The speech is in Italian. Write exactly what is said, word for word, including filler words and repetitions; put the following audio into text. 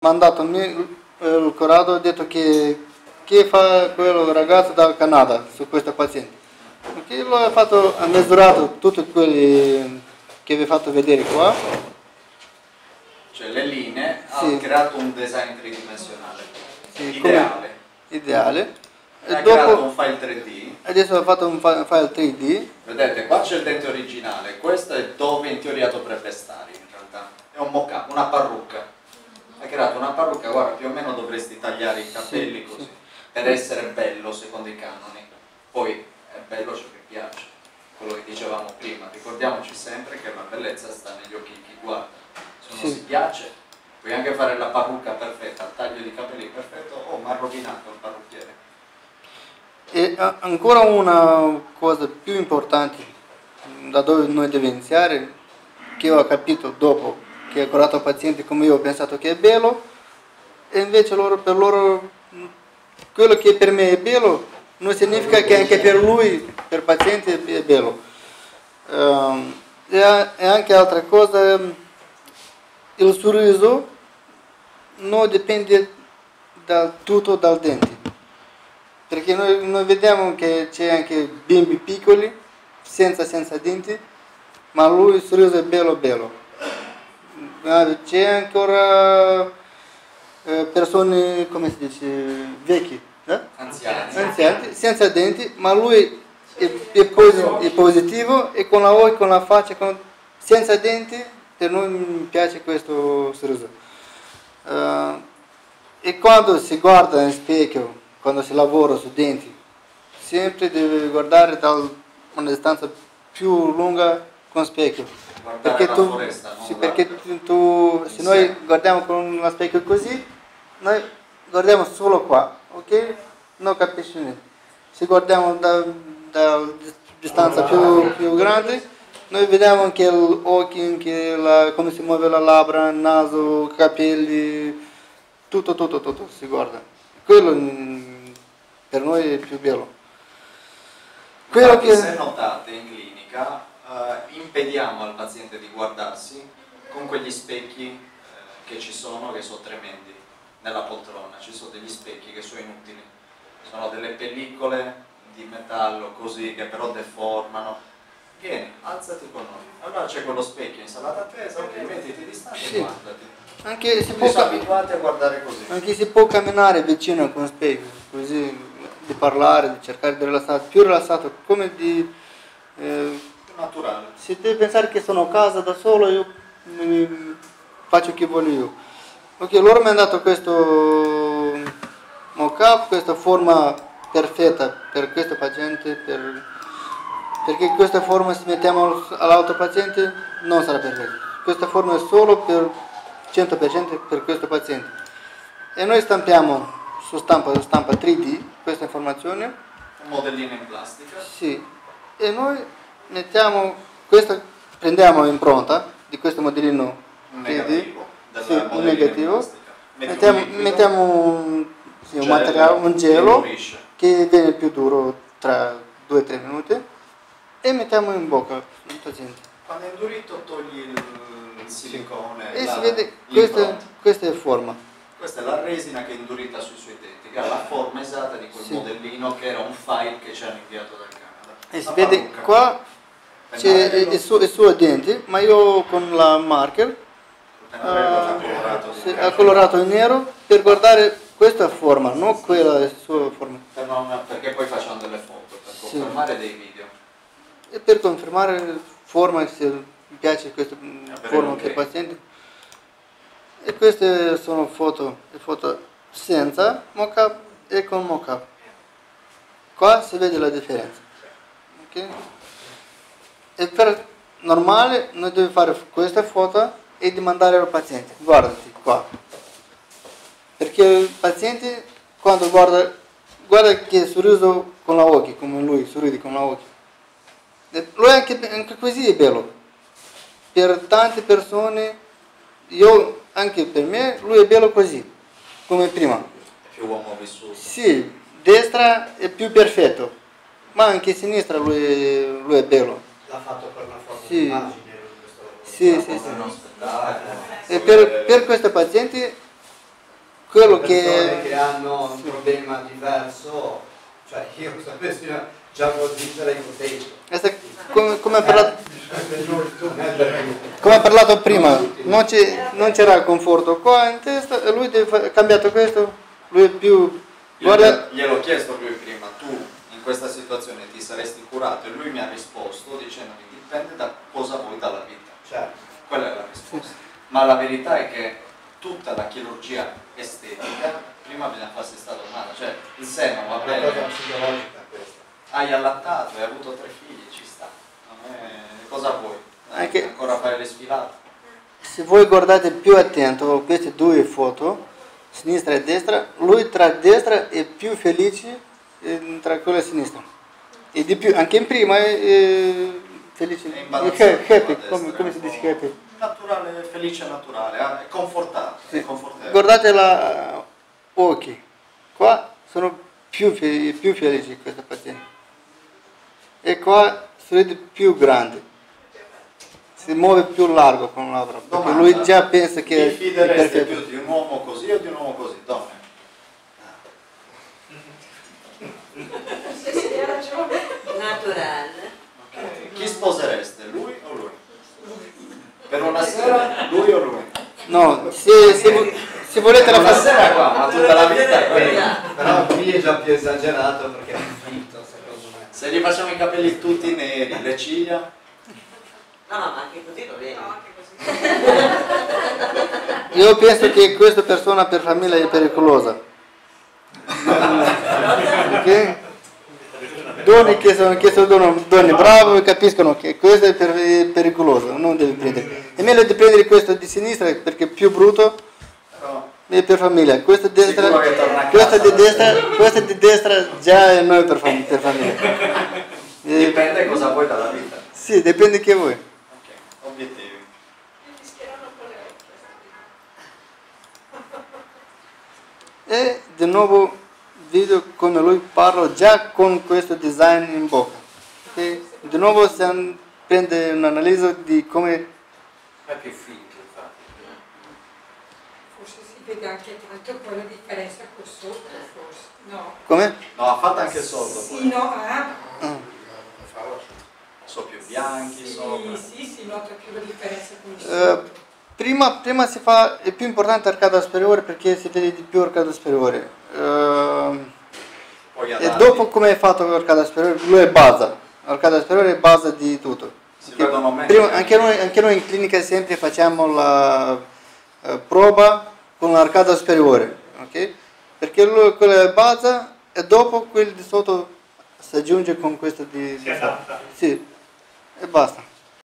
mandato me, il curato ha detto che, che fa quel ragazzo dal Canada su questo paziente. Perché lui ha, fatto, ha misurato tutti quelli che vi ho fatto vedere qua. Cioè le linee, sì. Ha creato un design tridimensionale, sì, ideale. Ideale. E ha dopo, creato un file tre D. Adesso ha fatto un file tre D. Vedete, qua c'è il dente originale, questo è dove in teoria dovrebbe stare in realtà. È un mock-up, una parrucca. Ha creato una parrucca, guarda, più o meno dovresti tagliare i capelli sì, così, sì. Per essere bello secondo i canoni. Poi è bello ciò che piace, quello che dicevamo prima. Ricordiamoci sempre che la bellezza sta negli occhi di chi guarda. Se uno sì. si piace, puoi anche fare la parrucca perfetta, il taglio di capelli perfetto, oh, ma ha rovinato il parrucchiere. E ancora una cosa più importante da dove noi dobbiamo iniziare, che io ho capito dopo che ho curato il paziente come io ho pensato che è bello, e invece loro, per loro quello che per me è bello non significa che anche per lui, per il paziente, è bello. Um, e anche altra cosa, il sorriso non dipende da tutto dal dente. Perché noi, noi vediamo che c'è anche bimbi piccoli, senza, senza denti, ma lui il sorriso è bello bello. C'è ancora eh, persone, come si dice, vecchi, eh? anziani. anziani, senza denti, ma lui è, è, posi- è positivo e con la voce, con la faccia, con, senza denti, per noi mi piace questo sorriso. Uh, e quando si guarda in specchio, quando si lavora su denti, sempre deve guardare da una distanza più lunga con specchio. Guardare perché la tu, foresta, no? sì, perché tu, tu se noi guardiamo con uno specchio così, noi guardiamo solo qua, ok? Non capisci niente. Se guardiamo da, da distanza più, più grande, noi vediamo anche gli occhi, anche la, come si muove la labbra, il naso, i capelli, tutto, tutto, tutto si guarda. Quello per noi è più bello. Quello Infatti, che... se notate in clinica, eh, impediamo al paziente di guardarsi con quegli specchi eh, che ci sono, che sono tremendi. Nella poltrona ci sono degli specchi che sono inutili. Sono delle pellicole di metallo così, che però deformano. Vieni, alzati con noi. Allora c'è quello specchio in sala d'attesa, ok, mettiti distante sì. e guardati. Anche si può sono abituati a guardare così. Anche si può camminare vicino con specchio, così di parlare, di cercare di rilassare, più rilassato, come di... Eh, più naturale. Si deve pensare che sono a casa da solo, io mi faccio che voglio io. Ok, loro mi hanno dato questo mock-up, questa forma perfetta per questo paziente, per, perché questa forma se mettiamo all'altro paziente non sarà perfetta. Questa forma è solo per cento per cento per questo paziente. E noi stampiamo su stampa, stampa tre D questa informazione. Un modellino in plastica. Sì. E noi mettiamo, questa, prendiamo impronta di questo modellino un tre D. Negativo. Sì, un negativo. Mettiamo, un mettiamo un, sì, un gelo, materiale, un gelo che, che viene più duro tra due tre minuti e mettiamo in bocca al paziente. Quando è indurito togli il, il silicone. E la, si vede, questa, questa è forma. Questa è la resina che è indurita sui suoi denti, che ha la forma esatta di quel sì. modellino che era un file che ci hanno inviato dal Canada. E si vede parrucca. Qua c'è il, il, suo, il suo dente, ma io con la marker Uh, colorato, sì, ha colorato in nero per guardare questa forma, non quella sua forma. Per non, perché poi facciamo delle foto, per sì. confermare dei video. E per confermare forma, se mi piace questa forma okay. per il paziente. E queste sono foto, foto senza mock-up e con mock-up. Qua si vede la differenza. Okay? E per normale noi dobbiamo fare questa foto e di mandare al paziente, guardati qua, perché il paziente quando guarda, guarda che sorriso con la occhi, come lui sorride con la occhi, e lui anche, anche così è bello, per tante persone, io, anche per me, lui è bello così, come prima. È più uomo vissuto. Sì, destra è più perfetto, ma anche sinistra lui è, lui è bello. L'ha fatto per una forma sì. di immagine. Sì, sì, sì. E per, per questo paziente quello persone che... che hanno un problema diverso, cioè io sapessi già così sarei contento. Come, come, ha parlato, come ha parlato prima, non c'era conforto qua in testa e lui ha cambiato questo, lui è più... Guarda, gliel'ho chiesto lui prima, tu in questa situazione ti saresti curato e lui mi ha risposto dicendomi dipende da cosa vuoi dalla vita. Certo. Quella è la risposta. Ma la verità è che tutta la chirurgia estetica prima bisogna farsi stato male, cioè il seno va bene. È una cosa psicologica questa. Hai allattato, hai avuto tre figli, ci sta. Non è... Cosa vuoi? Anche... Ancora fare le sfilate? Se voi guardate più attento queste due foto, sinistra e destra, lui tra destra è più felice tra quella sinistra. E di più, anche in prima è, è felice. È È happy, come, come si dice happy? Naturale, felice naturale, è confortato. Sì. Confortevole. Guardate la occhi, qua sono più, fe più felici questo paziente. E qua sorride più grande, si muove più largo con la labbra, perché Domanda, lui già pensa che ti fidereste è più di un uomo così o di un uomo così? Donne? Naturale. Okay. Chi sposereste, lui o lui? Per una sera, lui o lui? No, se, se, se volete la una fase... sera qua, ma tutta la vita è quella. Però qui è già più esagerato perché è finto, secondo me. Se gli facciamo i capelli tutti neri, le ciglia? No, no, ma anche così va bene. No, anche così. Io penso che questa persona per famiglia è pericolosa. Ok? Donne che sono, che sono donne, donne brave capiscono che questo è per, pericoloso, non devi prendere. È meglio di prendere questo di sinistra perché è più brutto, Però è per famiglia. Questo di destra, sicuro che torna a questo casa. di destra, questo di destra già è noi per, fam per famiglia. Eh, dipende cosa vuoi dalla vita. sì, dipende che vuoi. Ok, obiettivi. Mi fischieranno con le orecchie. E di nuovo vedo come lui parla già con questo design in bocca. Okay? Di nuovo si prende un'analisi di come... È più finto, infatti. Forse si vede anche tanto poi la differenza con sotto, forse. No. Come? No, ha fatto anche soldo Sì, poi. no, ah. Ah. Sono più bianchi, sopra. Sì, sì, si nota più la differenza con il sotto. Eh, prima, prima si fa, è più importante l'arcata superiore perché si vede di più l'arcata superiore. Eh, Poi e adatti. dopo come è fatto l'arcata superiore? Lui è base. L'arcata superiore è base di tutto. Si vedono meglio. Prima, anche, noi, anche noi in clinica sempre facciamo la eh, prova con l'arcata superiore, ok? Perché lui, quella è base e dopo quel di sotto si aggiunge con questo di... Si adatta. Sì, e basta.